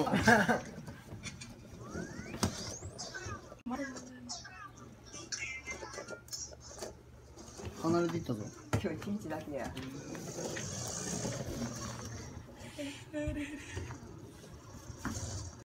離れていったぞ。 今日一日だけや。